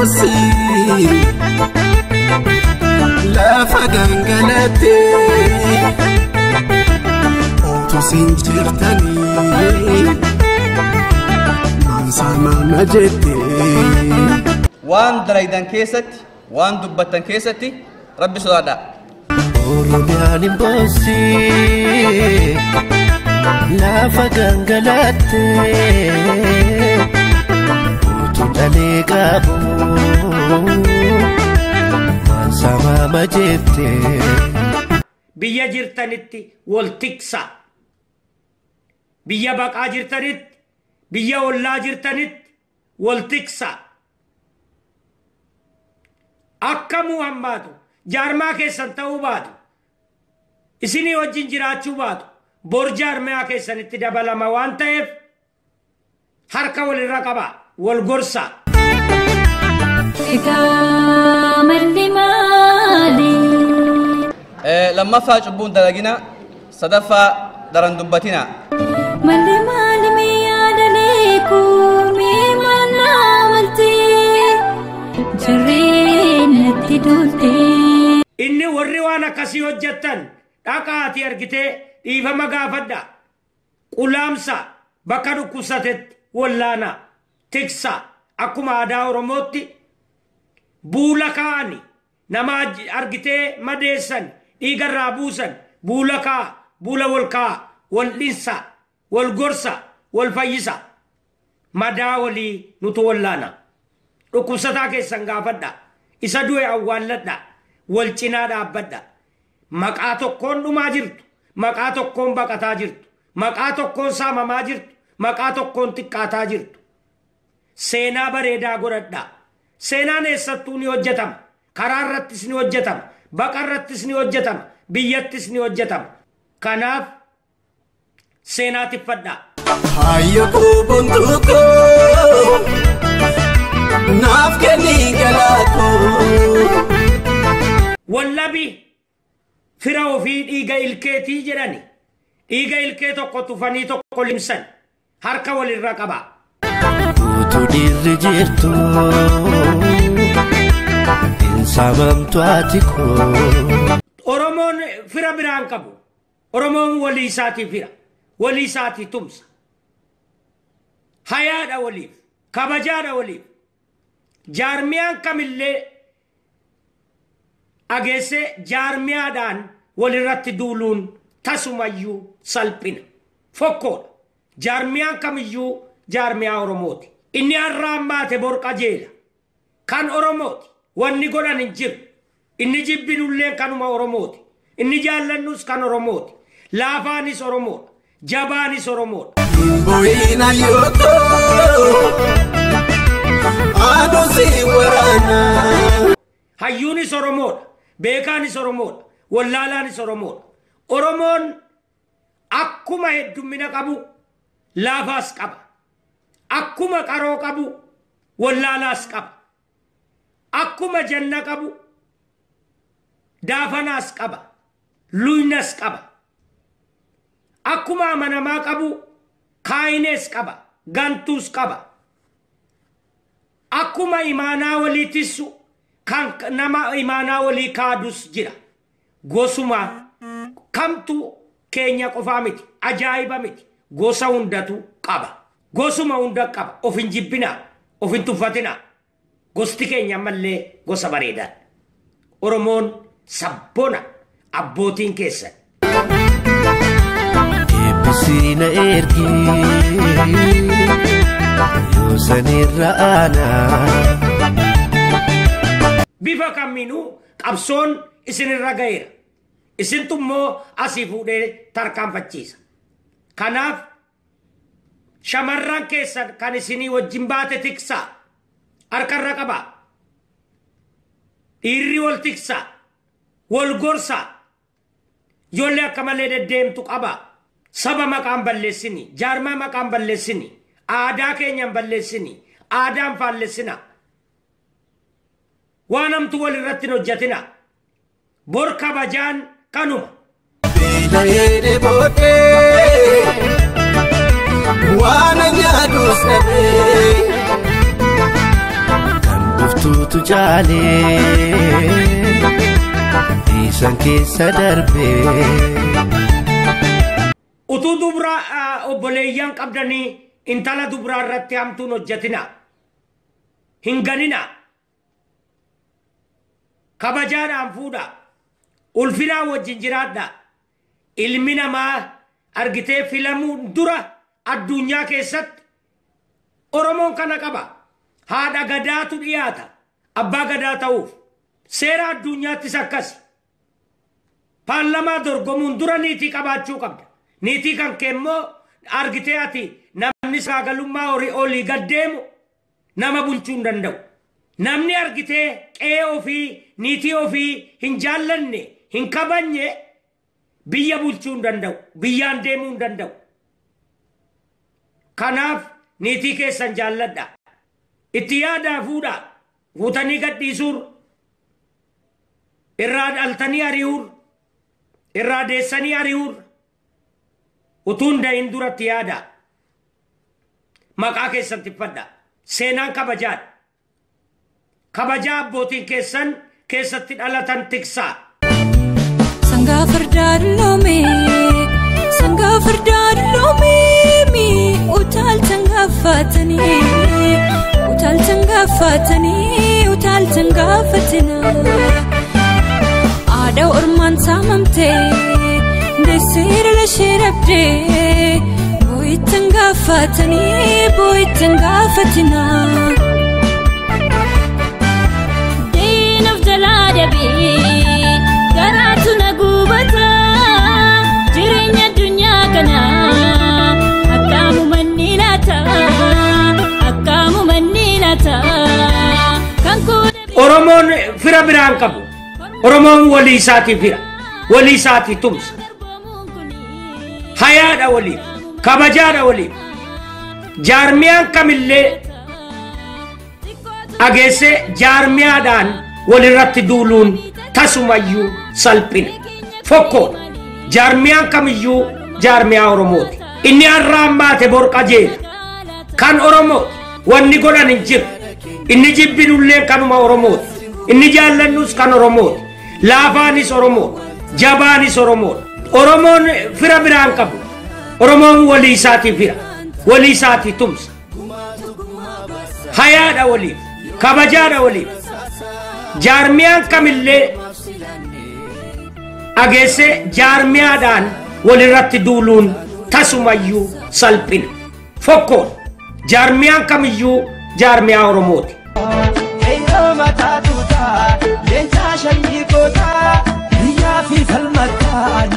bosi la fagangalate otu sinjirtani mansama majete waan daraydan keessatti waan dubbatan keessatti rabbi sodaadha oromiyaan bosi la fagangalate otu dalegabu mansama majete biyya jirtanitti wal tiksa biyya baqaa jirtanitti biyya ollaa jirtanitti wal tiksa akka Muhammadu jaarmaa keessan ta'uu baatu isinii wajjin jiraachuu baatu bor jaarmaa keessanitti dabalama waan ta'eef harka walirra qaba wal gorsa لما فاجبون دلقنا صدفة درن دبتنا مالي مالي مياد عليكم ميمانا عملتي جرين تدولتي إني ورّوانا كسيو جتن تاكاتي أرغتي إيفا مغافدا قلامسا بكارو كساتت ولانا تكسا أكما آداو رموتي بولكاني نما أرغتي مديسن إيغر رابوسن بولكا بولا والكا والإنسا والغرسا والفايسا مداولي نتولانا ركوستا كي سنغافدا إسادوه أولدنا والچنادا أبدا مقاتو كون نما جرت مقاتو كون بقاتا جرت مقاتو كون ساما ما جرت مقاتو كون تقاتا جرت سينا بريدا غردا سينا نيستوني وجتم قرار رتسني وجتم بقر رتسني وجتم بيتسني وجتم كناف سينا تفدا hayyuku buntuko nafkeni galako والنبي فراو في إيجا إلكيتي جراني إيجا إلكيتو قطفانيتو قلمسن هركا وللرقبة utudir jirtu insamamtu atiko أورمون فرا بران كبو أورمون ولي ساتي فرا ولي ساتي تمس حياة وليف كبجار وليف جارميان كمل أجهزة جارميا دان ولرت دولون تسميو سالبين فكر جارميا كميو جارميا أورموتي إني الرامات بورك جيلا كان أورموتي واني قولا نجيب إني جيبين اللين كانوا ما أورموتي إني جالنوس كان أورموتي لافانيس أورموت جابانيس أورموت boina yoko adosi warana hayyuunis Oromoodha beekaanis Oromoodha wallaalaanis Oromoodha Oromoon akkuma heddummina qabu laafaas qaba akkuma qaroo qabu wallaalaas qaba akkuma janna qabu daafanaas qaba luynas qaba akkuma amanamaa qabu kaayines qaba gantuus qaba akkuma imaanaa walii tissu kan nama imaanaa walii kaadus jira gosuma kamtu keenya qofaa miti ajaa'iba miti gosa hundatu qaba gosuma hunda qaba of hin jibbina of hin tuffatina gosti keenya mallee gosa bareedaa Oromoon sabbona abbootiin keessan ebisina ergi yosanirra ana bifa kaminu qabsoon isinirra gaheera isintummoo asii fuudhee tarkaanfachiisa kanaaf shamarran keessan kan isinii wajjin baate tiksaa harkarra qabaa dhiirri wal tiksaa wal gorsaa ijoollee akka malee deddeemtu qabaa saba maqaan balleessini jaarmaa maqaan balleessini aadaa keenyan balleessini aadaan faallessina waanamtu wal irratti hojjatina bor kabajaan kanuma beelade boode waana nyaadus dhabe kan tuftuutu jaalee dhiisan keessa darbee. Utuu dubraa obboleeyyan qabdanii intala dubraa irratti hamtuun hojjetina. Hin ganina. Kabajaadhaan fuudha. Ulfinaa wajjin jiraadha. Ilmi namaa argitee filamuun dura addunyaa keessatti Oromoon kana qaba. Haadha gadaatu dhiyaata. Abbaa gadaa ta'uuf. Seera addunyaattis akkasi. Paarlamaa dorgomuun dura niitii qabaachuu qabda. Niitii kan keemmoo argitee ati namni sagaalummaa olii gaddeemu nama bulchuu hin danda'u. Namni argitee qe'ee ofii niitii ofii hin jaallanne hin kabanye biyya bulchuu hin danda'u. Biyyaan deemuu hin danda'u. Kanaaf niitii keessan jaalladha. Itti yaadaa fuudha. Fuutanii gadhiisuur. Irraa dhaltanii ari'uur. Irraa deessanii ari'uur. Utuun dahin duratti yaada. Maqaa keessan tiffadha. Seenaan kabajaadha. Kabajaa abbootiin keessan keessatti dhalatan tiksaa. Sangaa fardaa dulloomee utaaltan gaafatanii utaaltan gaafatina. Aadaa ormaan saamamtee deesseera lashee dhabdee boo'ittan gaafatina. Deenaf jalaa dhabee garaatu na gubata jireenya addunyaa kanaa akkaamu manni laata kan Oromoon fira biraan qabu. Oromoon walii isaatii fira. Walii isaatii tumsa. Hayaadha waliif. Kabajaadha waliif. Jaarmiyaan kamillee ageesse jaarmiyaadhaan walirratti duuluun tasumayyuu salphina. Fokkoodha. Jaarmiyaan kamiyyuu jaarmiyaa Oromooti. Inni har'aan baate bor qajeela. Kan Oromooti. Wanni godhan hin jiru. Inni jibbinullee kanuma Oromooti. Inni jaallannus kan Oromooti. Laafaanis Oromooti. Jabaanis Oromooti. Oromoon fira biraan qabu. Oromoon walii isaatii fira. Walii isaatii tumsa. Hayaadha waliif. Kabajaadha waliif. Jaarmiyaan kamillee ageesse jaarmiyaadhaan walirratti duuluun tasumayyuu salphina. Fokkoodha. Jaarmiyaan kamiyyuu jaarmiyaa Oromooti. Eeyyoo mataa tuutaa leencaa shanyii gootaa biyyaa fi falmataa.